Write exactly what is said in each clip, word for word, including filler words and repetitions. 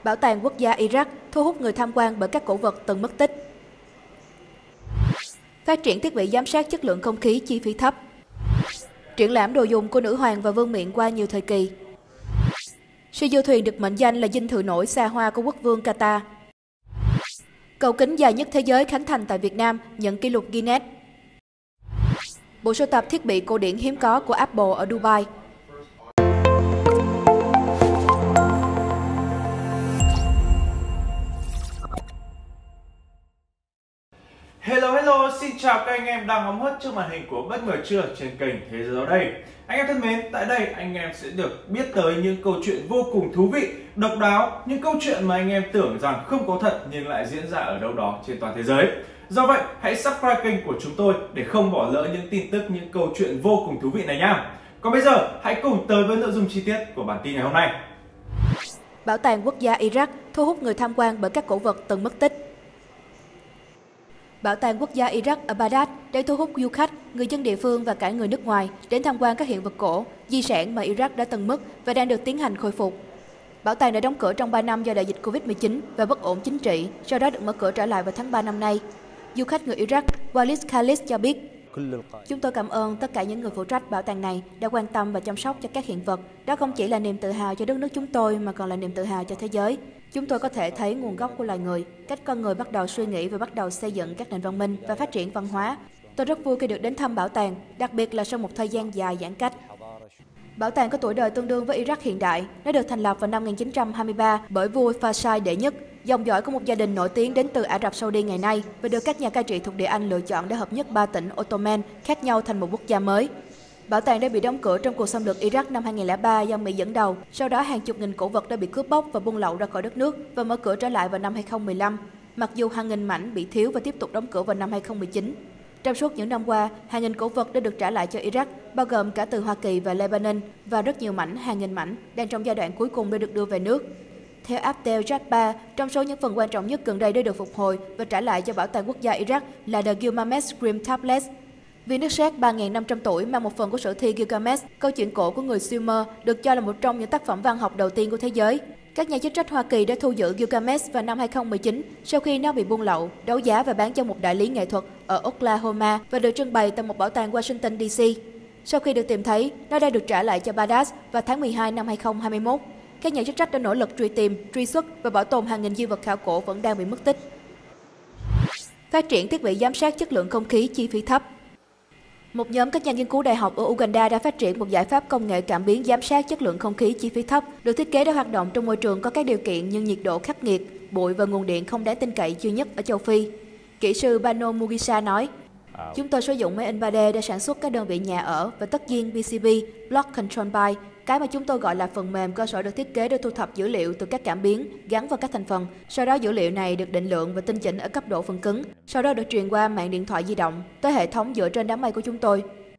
Bảo tàng quốc gia Iraq thu hút người tham quan bởi các cổ vật từng mất tích. Phát triển thiết bị giám sát chất lượng không khí chi phí thấp. Triển lãm đồ dùng của nữ hoàng và vương miện qua nhiều thời kỳ. Siêu du thuyền được mệnh danh là dinh thự nổi xa hoa của quốc vương Qatar. Cầu kính dài nhất thế giới khánh thành tại Việt Nam nhận kỷ lục Guinness. Bộ sưu tập thiết bị cổ điển hiếm có của Apple ở Dubai. Hello hello, xin chào các anh em đang ngắm hot trước màn hình của Bất Ngờ Trưa trên kênh Thế Giới Đó Đây. Anh em thân mến, tại đây anh em sẽ được biết tới những câu chuyện vô cùng thú vị, độc đáo, những câu chuyện mà anh em tưởng rằng không có thật nhưng lại diễn ra ở đâu đó trên toàn thế giới. Do vậy, hãy subscribe kênh của chúng tôi để không bỏ lỡ những tin tức, những câu chuyện vô cùng thú vị này nhá. Còn bây giờ, hãy cùng tới với nội dung chi tiết của bản tin ngày hôm nay. Bảo tàng quốc gia Iraq thu hút người tham quan bởi các cổ vật từng mất tích. Bảo tàng quốc gia Iraq ở Baghdad đang thu hút du khách, người dân địa phương và cả người nước ngoài đến tham quan các hiện vật cổ, di sản mà Iraq đã từng mất và đang được tiến hành khôi phục. Bảo tàng đã đóng cửa trong ba năm do đại dịch Covid mười chín và bất ổn chính trị, sau đó được mở cửa trở lại vào tháng ba năm nay. Du khách người Iraq Walid Khalis cho biết, chúng tôi cảm ơn tất cả những người phụ trách bảo tàng này đã quan tâm và chăm sóc cho các hiện vật. Đó không chỉ là niềm tự hào cho đất nước chúng tôi mà còn là niềm tự hào cho thế giới. Chúng tôi có thể thấy nguồn gốc của loài người, cách con người bắt đầu suy nghĩ và bắt đầu xây dựng các nền văn minh và phát triển văn hóa. Tôi rất vui khi được đến thăm bảo tàng, đặc biệt là sau một thời gian dài giãn cách. Bảo tàng có tuổi đời tương đương với Iraq hiện đại. Nó được thành lập vào năm một nghìn chín trăm hai mươi ba bởi vua Faisal đệ nhất, dòng dõi của một gia đình nổi tiếng đến từ Ả Rập Saudi ngày nay và được các nhà cai trị thuộc địa Anh lựa chọn để hợp nhất ba tỉnh Ottoman khác nhau thành một quốc gia mới. Bảo tàng đã bị đóng cửa trong cuộc xâm lược Iraq năm hai nghìn không trăm lẻ ba do Mỹ dẫn đầu. Sau đó, hàng chục nghìn cổ vật đã bị cướp bóc và buôn lậu ra khỏi đất nước và mở cửa trở lại vào năm hai nghìn không trăm mười lăm. Mặc dù hàng nghìn mảnh bị thiếu và tiếp tục đóng cửa vào năm hai nghìn không trăm mười chín. Trong suốt những năm qua, hàng nghìn cổ vật đã được trả lại cho Iraq, bao gồm cả từ Hoa Kỳ và Lebanon, và rất nhiều mảnh, hàng nghìn mảnh, đang trong giai đoạn cuối cùng để được đưa về nước. Theo Abdel Jabbar, trong số những phần quan trọng nhất gần đây để được phục hồi và trả lại cho Bảo tàng quốc gia Iraq là The Gilgamesh Scream Tablets. Viên nước sét ba nghìn năm trăm tuổi mang một phần của sử thi Gilgamesh, câu chuyện cổ của người Sumer, được cho là một trong những tác phẩm văn học đầu tiên của thế giới. Các nhà chức trách Hoa Kỳ đã thu giữ Gilgamesh vào năm hai nghìn không trăm mười chín sau khi nó bị buôn lậu, đấu giá và bán cho một đại lý nghệ thuật ở Oklahoma và được trưng bày tại một bảo tàng Washington đê xê. Sau khi được tìm thấy, nó đã được trả lại cho Baghdad vào tháng mười hai năm hai nghìn không trăm hai mươi mốt. Các nhà chức trách đã nỗ lực truy tìm, truy xuất và bảo tồn hàng nghìn di vật khảo cổ vẫn đang bị mất tích. Phát triển thiết bị giám sát chất lượng không khí chi phí thấp. Một nhóm các nhà nghiên cứu đại học ở Uganda đã phát triển một giải pháp công nghệ cảm biến giám sát chất lượng không khí chi phí thấp, được thiết kế để hoạt động trong môi trường có các điều kiện như nhiệt độ khắc nghiệt, bụi và nguồn điện không đáng tin cậy duy nhất ở châu Phi. Kỹ sư Bano Mugisha nói, chúng tôi sử dụng máy in ba D để sản xuất các đơn vị nhà ở và tất nhiên pê xê bê, Block Control By, cái mà chúng tôi gọi là phần mềm cơ sở được thiết kế để thu thập dữ liệu từ các cảm biến gắn vào các thành phần. Sau đó dữ liệu này được định lượng và tinh chỉnh ở cấp độ phần cứng, sau đó được truyền qua mạng điện thoại di động tới hệ thống dựa trên đám mây của chúng tôi.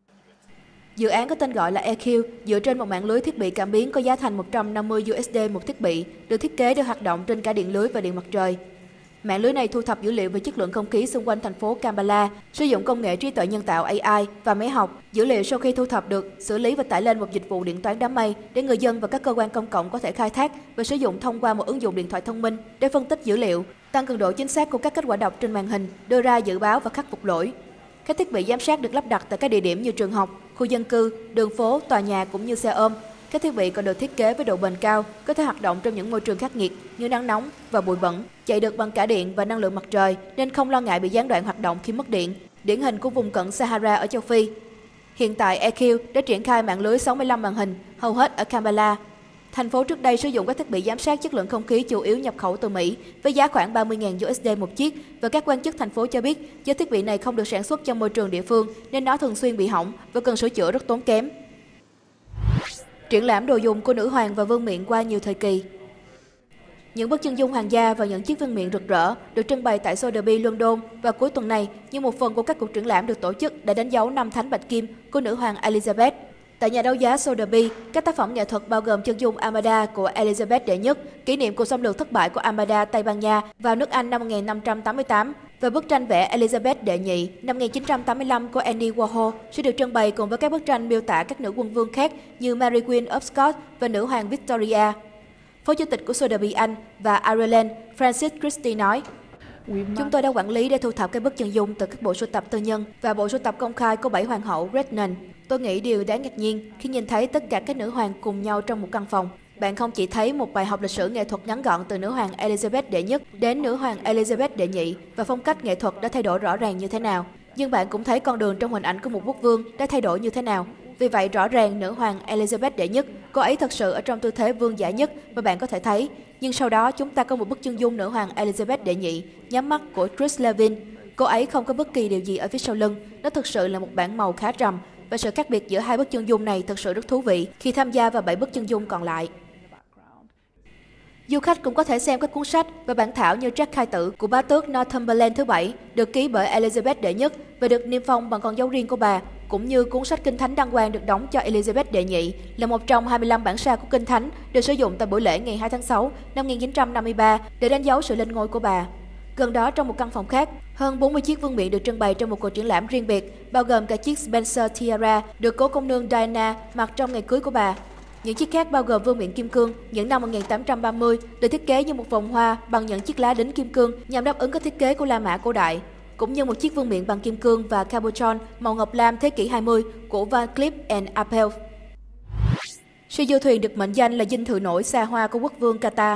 Dự án có tên gọi là e quy dựa trên một mạng lưới thiết bị cảm biến có giá thành một trăm năm mươi đô la một thiết bị, được thiết kế để hoạt động trên cả điện lưới và điện mặt trời. Mạng lưới này thu thập dữ liệu về chất lượng không khí xung quanh thành phố Kampala, sử dụng công nghệ trí tuệ nhân tạo A I và máy học. Dữ liệu sau khi thu thập được, xử lý và tải lên một dịch vụ điện toán đám mây để người dân và các cơ quan công cộng có thể khai thác và sử dụng thông qua một ứng dụng điện thoại thông minh để phân tích dữ liệu, tăng cường độ chính xác của các kết quả đọc trên màn hình, đưa ra dự báo và khắc phục lỗi. Các thiết bị giám sát được lắp đặt tại các địa điểm như trường học, khu dân cư, đường phố, tòa nhà cũng như xe ôm. Các thiết bị còn được thiết kế với độ bền cao, có thể hoạt động trong những môi trường khắc nghiệt như nắng nóng và bụi bẩn, chạy được bằng cả điện và năng lượng mặt trời nên không lo ngại bị gián đoạn hoạt động khi mất điện, điển hình của vùng cận Sahara ở châu Phi. Hiện tại, e quy đã triển khai mạng lưới sáu mươi lăm màn hình, hầu hết ở Kampala. Thành phố trước đây sử dụng các thiết bị giám sát chất lượng không khí chủ yếu nhập khẩu từ Mỹ với giá khoảng ba mươi nghìn đô la một chiếc, và các quan chức thành phố cho biết do thiết bị này không được sản xuất trong môi trường địa phương nên nó thường xuyên bị hỏng và cần sửa chữa rất tốn kém. Triển lãm đồ dùng của nữ hoàng và vương miện qua nhiều thời kỳ. Những bức chân dung hoàng gia và những chiếc vương miện rực rỡ được trưng bày tại Sotheby's London và cuối tuần này như một phần của các cuộc triển lãm được tổ chức để đánh dấu năm thánh bạch kim của nữ hoàng Elizabeth. Tại nhà đấu giá Sotheby's, các tác phẩm nghệ thuật bao gồm chân dung Armada của Elizabeth đệ nhất, kỷ niệm cuộc xâm lược thất bại của Armada Tây Ban Nha vào nước Anh năm một nghìn năm trăm tám mươi tám, và bức tranh vẽ Elizabeth đệ nhị năm một nghìn chín trăm tám mươi lăm của Andy Warhol sẽ được trưng bày cùng với các bức tranh miêu tả các nữ quân vương khác như Mary Queen of Scots và nữ hoàng Victoria. Phó Chủ tịch của Sotheby's Anh và Ireland Francis Christie nói, chúng tôi đã quản lý để thu thập các bức chân dung từ các bộ sưu tập tư nhân và bộ sưu tập công khai của bảy hoàng hậu Regnan. Tôi nghĩ điều đáng ngạc nhiên khi nhìn thấy tất cả các nữ hoàng cùng nhau trong một căn phòng. Bạn không chỉ thấy một bài học lịch sử nghệ thuật ngắn gọn từ nữ hoàng Elizabeth đệ nhất đến nữ hoàng Elizabeth đệ nhị và phong cách nghệ thuật đã thay đổi rõ ràng như thế nào, nhưng bạn cũng thấy con đường trong hình ảnh của một quốc vương đã thay đổi như thế nào. Vì vậy, rõ ràng nữ hoàng Elizabeth đệ nhất, cô ấy thật sự ở trong tư thế vương giả nhất mà bạn có thể thấy. Nhưng sau đó, chúng ta có một bức chân dung nữ hoàng Elizabeth đệ nhị, nhắm mắt của Trish Levin. Cô ấy không có bất kỳ điều gì ở phía sau lưng. Nó thực sự là một bảng màu khá trầm. Và sự khác biệt giữa hai bức chân dung này thực sự rất thú vị khi tham gia vào bảy bức chân dung còn lại. Du khách cũng có thể xem các cuốn sách và bản thảo như Trác khai tử của bá tước Northumberland thứ bảy, được ký bởi Elizabeth đệ nhất và được niêm phong bằng con dấu riêng của bà, cũng như cuốn sách Kinh Thánh đăng quang được đóng cho Elizabeth đệ nhị, là một trong hai mươi lăm bản sao của Kinh Thánh được sử dụng tại buổi lễ ngày hai tháng sáu năm một nghìn chín trăm năm mươi ba để đánh dấu sự lên ngôi của bà. Gần đó, trong một căn phòng khác, hơn bốn mươi chiếc vương miện được trưng bày trong một cuộc triển lãm riêng biệt, bao gồm cả chiếc Spencer Tiara được cố công nương Diana mặc trong ngày cưới của bà. Những chiếc khác bao gồm vương miện kim cương những năm một nghìn tám trăm ba mươi được thiết kế như một vòng hoa bằng những chiếc lá đính kim cương nhằm đáp ứng các thiết kế của La Mã cổ đại, cũng như một chiếc vương miện bằng kim cương và cabochon màu ngọc lam thế kỷ hai mươi của Van Cleef and Arpels. Siêu du thuyền được mệnh danh là dinh thự nổi xa hoa của quốc vương Qatar.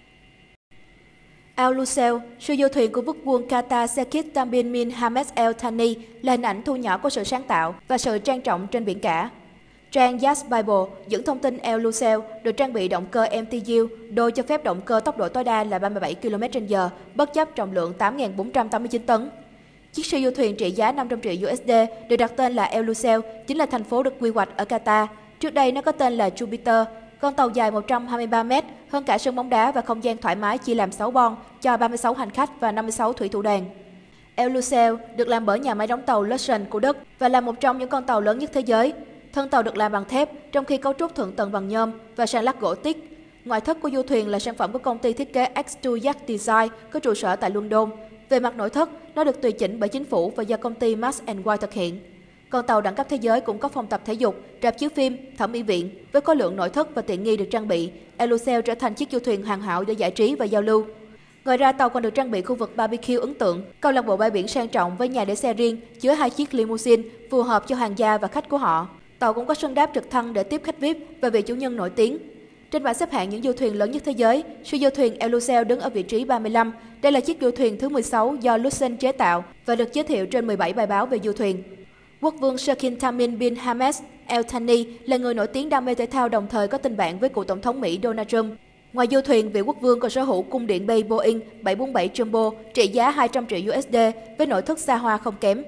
Al Lusail, siêu du thuyền của quốc vương Qatar Sheikh Tamim bin Hamad Al Thani, là hình ảnh thu nhỏ của sự sáng tạo và sự trang trọng trên biển cả. Trang Yacht Bible dẫn thông tin Al Lusail được trang bị động cơ em tê u, đôi cho phép động cơ tốc độ tối đa là ba mươi bảy ki lô mét trên giờ, bất chấp trọng lượng tám nghìn bốn trăm tám mươi chín tấn. Chiếc siêu du thuyền trị giá năm trăm triệu u ét đê được đặt tên là Al Lusail, chính là thành phố được quy hoạch ở Qatar. Trước đây nó có tên là Jupiter. Con tàu dài một trăm hai mươi ba mét, hơn cả sân bóng đá và không gian thoải mái chia làm sáu bon cho ba mươi sáu hành khách và năm mươi sáu thủy thủ đoàn. Al Lusail được làm bởi nhà máy đóng tàu Lutzen của Đức và là một trong những con tàu lớn nhất thế giới. Thân tàu được làm bằng thép, trong khi cấu trúc thượng tầng bằng nhôm và sàn lát gỗ teak. Ngoại thất của du thuyền là sản phẩm của công ty thiết kế ích hai Yacht Design có trụ sở tại London. Về mặt nội thất, nó được tùy chỉnh bởi chính phủ và do công ty Max and White thực hiện. Con tàu đẳng cấp thế giới cũng có phòng tập thể dục, rạp chiếu phim, thẩm mỹ viện. Với khối lượng nội thất và tiện nghi được trang bị, Al Lusail trở thành chiếc du thuyền hoàn hảo để giải trí và giao lưu. Ngoài ra, tàu còn được trang bị khu vực barbecue ấn tượng, câu lạc bộ bãi biển sang trọng với nhà để xe riêng, chứa hai chiếc limousine phù hợp cho hoàng gia và khách của họ. Tàu cũng có sân đáp trực thăng để tiếp khách vi ai pi và vị chủ nhân nổi tiếng. Trên bảng xếp hạng những du thuyền lớn nhất thế giới, siêu du thuyền Al Lusail đứng ở vị trí ba mươi lăm. Đây là chiếc du thuyền thứ mười sáu do Lutzen chế tạo và được giới thiệu trên mười bảy bài báo về du thuyền. Quốc vương Sheikh Tamim bin Hamad Al Thani là người nổi tiếng đam mê thể thao, đồng thời có tình bạn với cựu tổng thống Mỹ Donald Trump. Ngoài du thuyền, vị quốc vương còn sở hữu cung điện bay Boeing bảy bốn bảy Jumbo trị giá hai trăm triệu u ét đê với nội thất xa hoa không kém.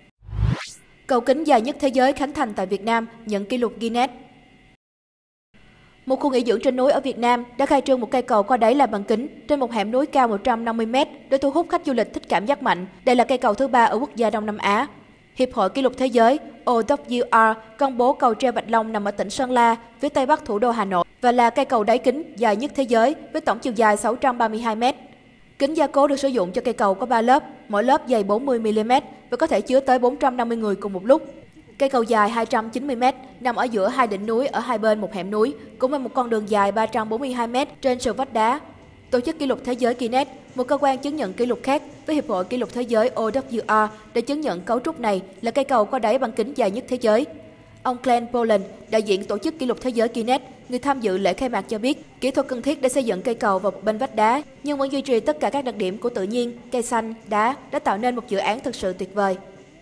Cầu kính dài nhất thế giới khánh thành tại Việt Nam, nhận kỷ lục Guinness. Một khu nghỉ dưỡng trên núi ở Việt Nam đã khai trương một cây cầu có đáy là bằng kính trên một hẻm núi cao một trăm năm mươi mét để thu hút khách du lịch thích cảm giác mạnh. Đây là cây cầu thứ ba ở quốc gia Đông Nam Á. Hiệp hội Kỷ lục Thế giới O W R công bố cầu treo Bạch Long nằm ở tỉnh Sơn La, phía tây bắc thủ đô Hà Nội và là cây cầu đáy kính dài nhất thế giới với tổng chiều dài sáu trăm ba mươi hai mét. Kính gia cố được sử dụng cho cây cầu có ba lớp, mỗi lớp dày bốn mươi mi li mét và có thể chứa tới bốn trăm năm mươi người cùng một lúc. Cây cầu dài hai trăm chín mươi mét nằm ở giữa hai đỉnh núi ở hai bên một hẻm núi, cũng là một con đường dài ba trăm bốn mươi hai mét trên sườn vách đá. Tổ chức Kỷ lục Thế giới Guinness, một cơ quan chứng nhận kỷ lục khác với Hiệp hội Kỷ lục Thế giới O W R, đã chứng nhận cấu trúc này là cây cầu có đáy bằng kính dài nhất thế giới. Ông Glenn Boland, đại diện Tổ chức Kỷ lục Thế giới Guinness, người tham dự lễ khai mạc cho biết, kỹ thuật cần thiết để xây dựng cây cầu vào một bên vách đá, nhưng vẫn duy trì tất cả các đặc điểm của tự nhiên, cây xanh, đá, đã tạo nên một dự án thực sự tuyệt vời.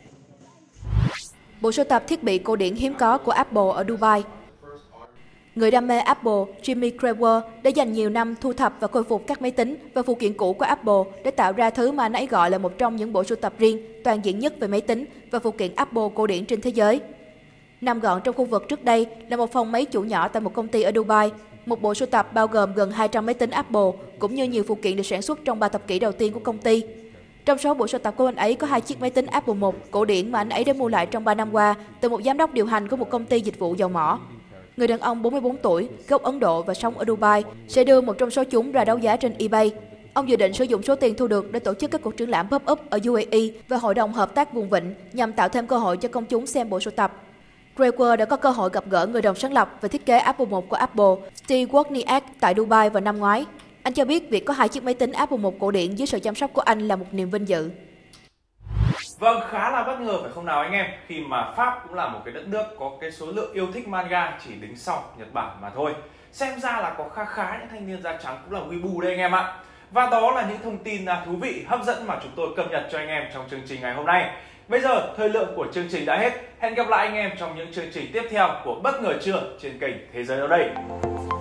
Bộ sưu tập thiết bị cổ điển hiếm có của Apple ở Dubai. Người đam mê Apple Jimmy Crawer đã dành nhiều năm thu thập và khôi phục các máy tính và phụ kiện cũ của Apple để tạo ra thứ mà anh ấy gọi là một trong những bộ sưu tập riêng toàn diện nhất về máy tính và phụ kiện Apple cổ điển trên thế giới. Nằm gọn trong khu vực trước đây là một phòng máy chủ nhỏ tại một công ty ở Dubai. Một bộ sưu tập bao gồm gần hai trăm máy tính Apple cũng như nhiều phụ kiện được sản xuất trong ba thập kỷ đầu tiên của công ty. Trong số bộ sưu tập của anh ấy có hai chiếc máy tính Apple một cổ điển mà anh ấy đã mua lại trong ba năm qua từ một giám đốc điều hành của một công ty dịch vụ dầu mỏ. Người đàn ông bốn mươi bốn tuổi, gốc Ấn Độ và sống ở Dubai, sẽ đưa một trong số chúng ra đấu giá trên eBay. Ông dự định sử dụng số tiền thu được để tổ chức các cuộc triển lãm pop-up ở u a e và Hội đồng Hợp tác Vùng Vịnh nhằm tạo thêm cơ hội cho công chúng xem bộ sưu tập. Draper đã có cơ hội gặp gỡ người đồng sáng lập và thiết kế Apple một của Apple, Steve Wozniak, tại Dubai vào năm ngoái. Anh cho biết việc có hai chiếc máy tính Apple một cổ điển dưới sự chăm sóc của anh là một niềm vinh dự. Vâng, khá là bất ngờ phải không nào anh em, khi mà Pháp cũng là một cái đất nước có cái số lượng yêu thích manga chỉ đứng sau Nhật Bản mà thôi. Xem ra là có khá khá những thanh niên da trắng cũng là weeaboo đây anh em ạ. Và đó là những thông tin thú vị, hấp dẫn mà chúng tôi cập nhật cho anh em trong chương trình ngày hôm nay. Bây giờ, thời lượng của chương trình đã hết. Hẹn gặp lại anh em trong những chương trình tiếp theo của Bất ngờ trưa trên kênh Thế giới đâu đây.